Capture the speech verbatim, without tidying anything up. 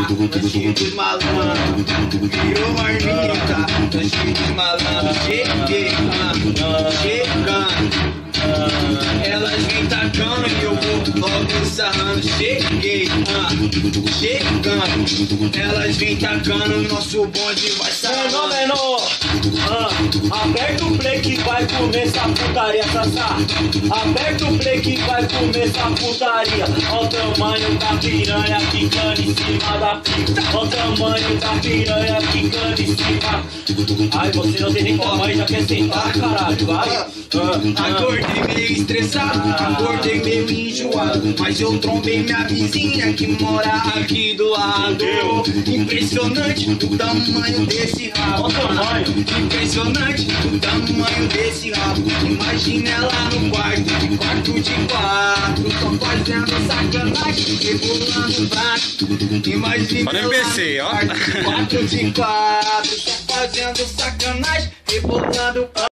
Tô cheio de malandro, virou marmita. Tô cheio de malandro, cheguei, ah, chegando. Elas vêm tacando e eu vou logo sarrando. Cheguei, ah, chegando. Elas vêm tacando, nosso bonde vai sarrando. Menor, menor, ah, aperta o play que vai começar a putaria, Sassá. Aperta o play que vai começar a putaria. Ó o tamanho da piranha quicando em cima da fita. Ó o tamanho da piranha quicando em cima. Ai, você não tem nem tamanho, já quer sentar, caralho, vai. Ah, ah. Acordei meio estressado, acordei meio enjoado, mas eu trombei minha vizinha que mora aqui do lado. Impressionante o tamanho desse rabo. Impressionante o tamanho desse rabo. Imagina ela no quarto, de quarto de quatro, tô fazendo sacanagem, rebolando o braço. Imagina Olha o ela M P C, no ó. quarto, de quatro de quatro, tô fazendo sacanagem, rebolando o